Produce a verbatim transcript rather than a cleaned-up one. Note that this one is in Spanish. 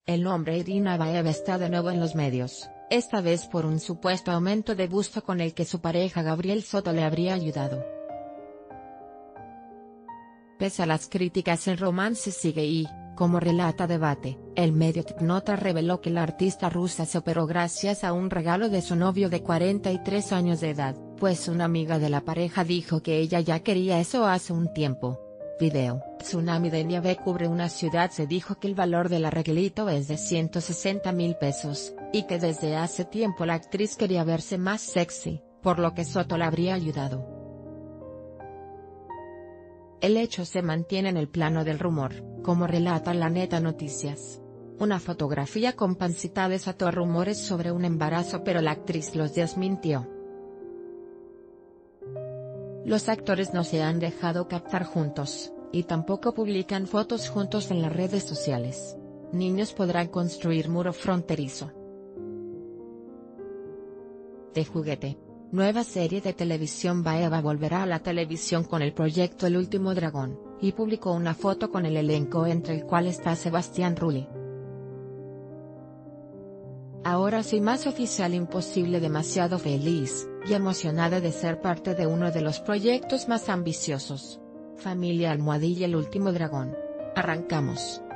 El nombre Irina Baeva está de nuevo en los medios, esta vez por un supuesto aumento de busto con el que su pareja Gabriel Soto le habría ayudado. Pese a las críticas, el romance sigue y, como relata Debate, el medio Tipnota reveló que la artista rusa se operó gracias a un regalo de su novio de cuarenta y tres años de edad, pues una amiga de la pareja dijo que ella ya quería eso hace un tiempo. Video: Tsunami de nieve cubre una ciudad. Se dijo que el valor del arreglito es de ciento sesenta mil pesos, y que desde hace tiempo la actriz quería verse más sexy, por lo que Soto la habría ayudado. El hecho se mantiene en el plano del rumor, como relata La Neta Noticias. Una fotografía con pancita desató rumores sobre un embarazo, pero la actriz los desmintió. Los actores no se han dejado captar juntos, y tampoco publican fotos juntos en las redes sociales. Niños podrán construir muro fronterizo. De juguete. Nueva serie de televisión. Baeva volverá a la televisión con el proyecto El Último Dragón, y publicó una foto con el elenco entre el cual está Sebastián Rulli. Ahora soy más oficial, imposible, demasiado feliz, y emocionada de ser parte de uno de los proyectos más ambiciosos. Familia Almohadilla El Último Dragón. Arrancamos.